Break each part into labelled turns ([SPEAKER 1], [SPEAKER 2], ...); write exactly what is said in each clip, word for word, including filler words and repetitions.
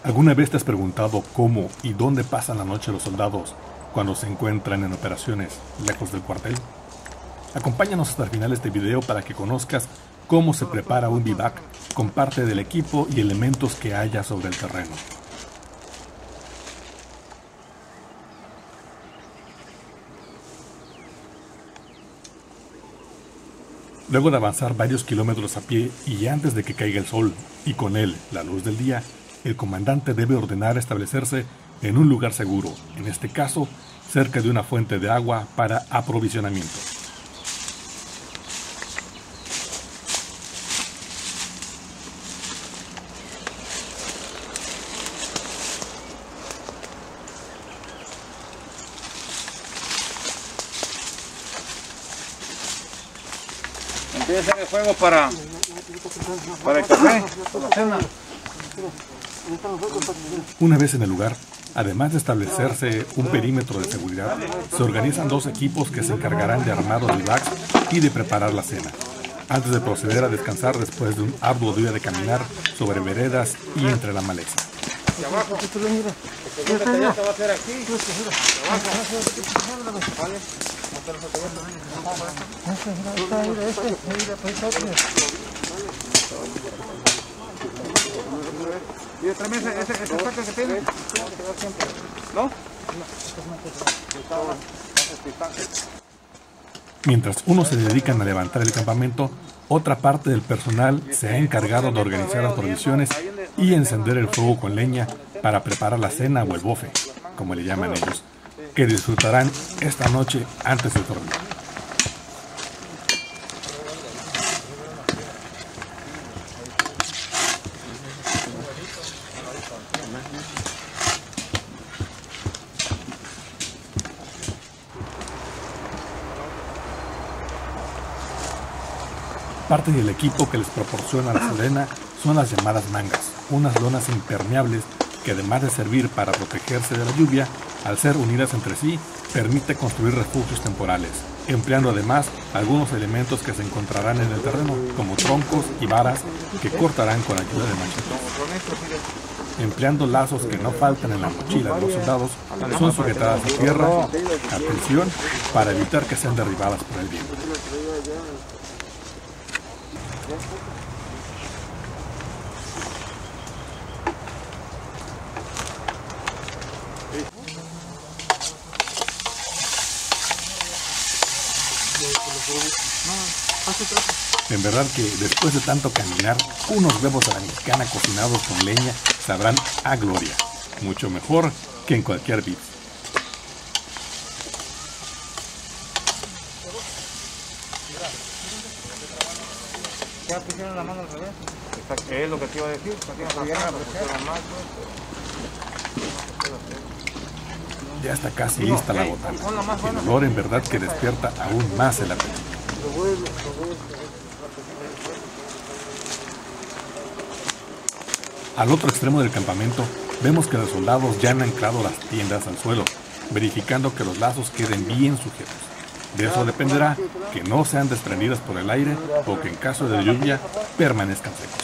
[SPEAKER 1] ¿Alguna vez te has preguntado cómo y dónde pasan la noche los soldados cuando se encuentran en operaciones lejos del cuartel? Acompáñanos hasta el final de este video para que conozcas cómo se prepara un vivac con parte del equipo y elementos que haya sobre el terreno. Luego de avanzar varios kilómetros a pie y antes de que caiga el sol, y con él la luz del día, el comandante debe ordenar establecerse en un lugar seguro, en este caso, cerca de una fuente de agua para aprovisionamiento.
[SPEAKER 2] Empieza el fuego para, para el café, para la cena.
[SPEAKER 1] Una vez en el lugar, además de establecerse un perímetro de seguridad, se organizan dos equipos que se encargarán de armar los bivacs y de preparar la cena, antes de proceder a descansar después de un arduo día de caminar sobre veredas y entre la maleza.
[SPEAKER 2] Y abajo, el segundo tallazo va a ser aquí. Y otra vez ese ese saco que tiene. ¿No?
[SPEAKER 1] Mientras unos se dedican a levantar el campamento, otra parte del personal se ha encargado de organizar las provisiones y encender el fuego con leña para preparar la cena o el bofe, como le llaman ellos, que disfrutarán esta noche antes del torneo. Parte del equipo que les proporciona la Sedena son las llamadas mangas, unas lonas impermeables que además de servir para protegerse de la lluvia, al ser unidas entre sí, permite construir refugios temporales, empleando además algunos elementos que se encontrarán en el terreno, como troncos y varas que cortarán con ayuda de machetes. Empleando lazos que no faltan en la mochila de los soldados, son sujetadas a tierra, atención, para evitar que sean derribadas por el viento. En verdad que después de tanto caminar, unos huevos a la mexicana cocinados con leña sabrán a gloria, mucho mejor que en cualquier bit.
[SPEAKER 2] ¿Ya pusieron la mano al revés? Es lo que te iba a decir.
[SPEAKER 1] Ya está casi lista la botana. El olor en verdad que despierta aún más el apetito. Al otro extremo del campamento, vemos que los soldados ya han anclado las tiendas al suelo, verificando que los lazos queden bien sujetos. De eso dependerá que no sean desprendidas por el aire o que en caso de lluvia permanezcan secos.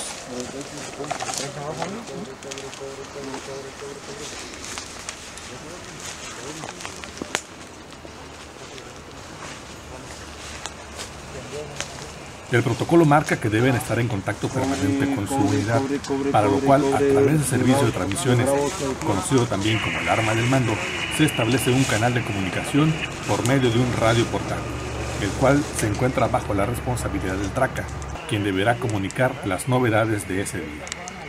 [SPEAKER 1] El protocolo marca que deben estar en contacto permanente con su unidad, para lo cual, a través del servicio de transmisiones, conocido también como el arma del mando, se establece un canal de comunicación por medio de un radio portátil, el cual se encuentra bajo la responsabilidad del Traca, quien deberá comunicar las novedades de ese día.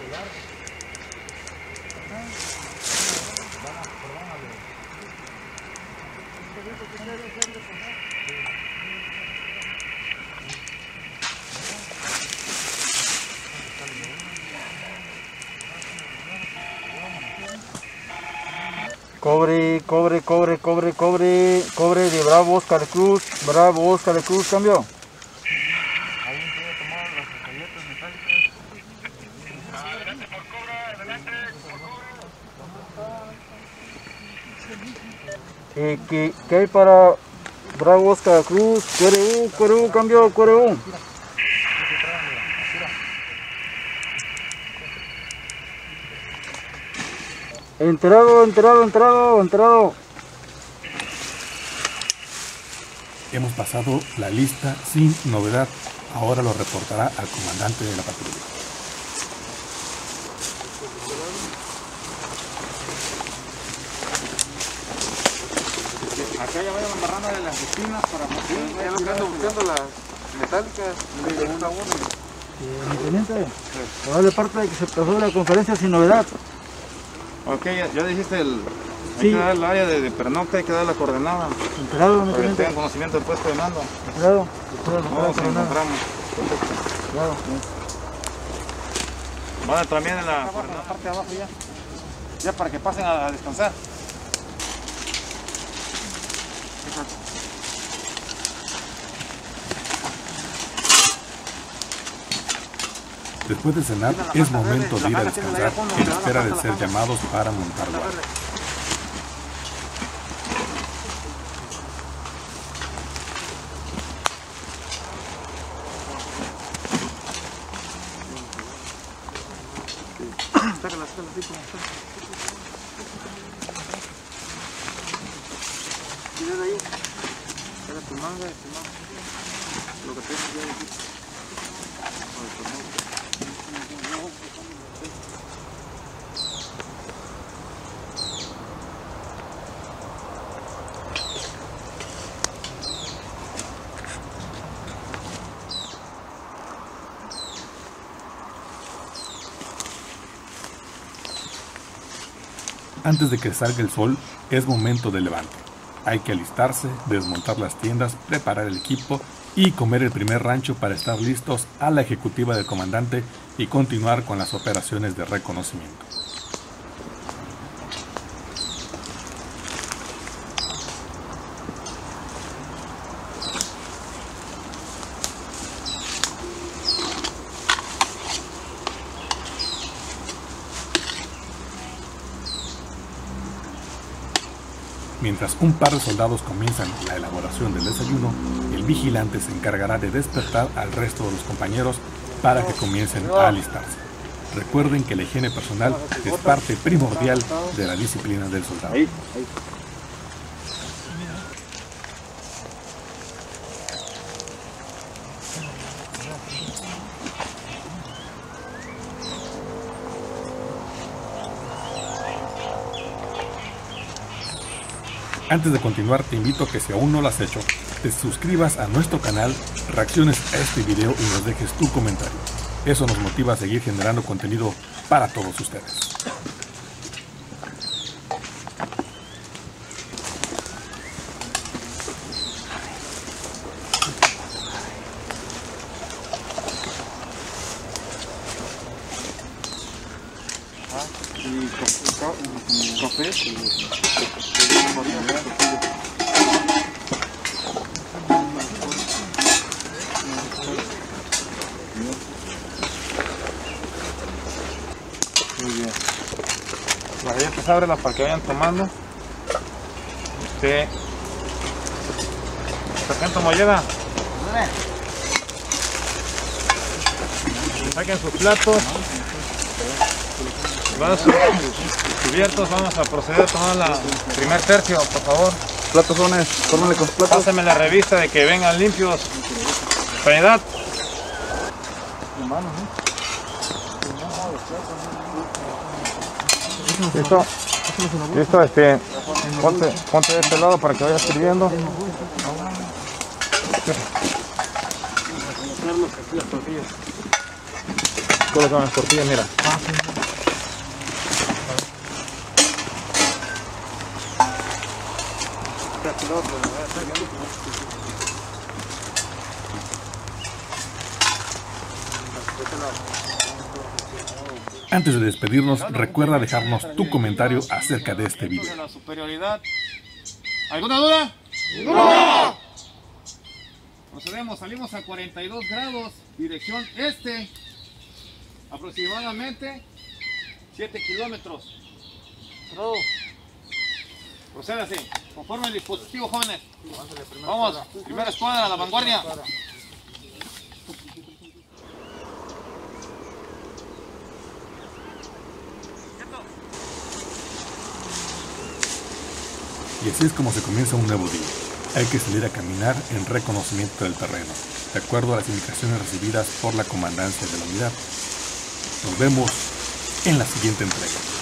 [SPEAKER 2] Cobre, cobre, cobre, cobre, cobre, cobre de Bravo Oscar Cruz, Bravo Oscar Cruz, cambio. Eh, ¿qué, ¿Qué hay para Bravo Oscar Cruz? Cuere U, cuere U, cambio, cuere U. Enterado, enterado, enterado, enterado.
[SPEAKER 1] Hemos pasado la lista sin novedad. Ahora lo reportará al comandante de la patrulla.
[SPEAKER 3] Acá ya vayan amarrando de las esquinas para sí, ya lo que ando buscando las metálicas de una uno.
[SPEAKER 2] Eh, mi teniente, por darle parte de que se pasó la conferencia sin novedad.
[SPEAKER 3] Ok, ya, ya dijiste el... Hay
[SPEAKER 2] Sí.
[SPEAKER 3] que dar el área de, de pernocta, hay que dar la coordenada.
[SPEAKER 2] Enterado, mi
[SPEAKER 3] Para que
[SPEAKER 2] teniente.
[SPEAKER 3] tengan conocimiento del puesto de mando.
[SPEAKER 2] Enterado. Enterado,
[SPEAKER 3] No nos
[SPEAKER 2] enterado,
[SPEAKER 3] encontramos.
[SPEAKER 2] enterado.
[SPEAKER 3] Van también en la, en la parte de abajo ya. Ya para que pasen a, a descansar.
[SPEAKER 1] Después de cenar, es momento de ir a descansar en espera de ser llamados para montar guardia.
[SPEAKER 3] Sácala, sácala así como está. Miren ahí. Saca tu manga y tu manga. Lo que tienes ya aquí.
[SPEAKER 1] Antes de que salga el sol, es momento de levante. Hay que alistarse, desmontar las tiendas, preparar el equipo y comer el primer rancho para estar listos a la ejecutiva del comandante y continuar con las operaciones de reconocimiento. Mientras un par de soldados comienzan la elaboración del desayuno, el vigilante se encargará de despertar al resto de los compañeros para que comiencen a alistarse. Recuerden que la higiene personal es parte primordial de la disciplina del soldado.
[SPEAKER 2] Ahí, ahí.
[SPEAKER 1] Antes de continuar, te invito a que si aún no lo has hecho, te suscribas a nuestro canal, reacciones a este video y nos dejes tu comentario. Eso nos motiva a seguir generando contenido para todos ustedes.
[SPEAKER 3] Y café. Muy bien. Bueno, ya empezó a abrirla para que vayan tomando. Este. Sargento Molleda. Saquen sus platos. Vasos cubiertos, vamos a proceder a tomar la primer tercio, por favor.
[SPEAKER 2] Platos sones, fórmale con platos.
[SPEAKER 3] Pásenme la revista de que vengan limpios. Sanidad. Listo. Listo, este. Ponte, ponte de este lado para que vaya sirviendo. Colocan las tortillas, mira.
[SPEAKER 1] Antes de despedirnos, recuerda dejarnos tu comentario acerca de este video.
[SPEAKER 3] La superioridad. ¿Alguna duda? ¡No! Procedemos, salimos a cuarenta y dos grados, dirección este, aproximadamente siete kilómetros. Procédase, conforme el dispositivo, jóvenes. Vamos, primera escuadra a la vanguardia.
[SPEAKER 1] Y así es como se comienza un nuevo día. Hay que salir a caminar en reconocimiento del terreno, de acuerdo a las indicaciones recibidas por la comandancia de la unidad. Nos vemos en la siguiente entrega.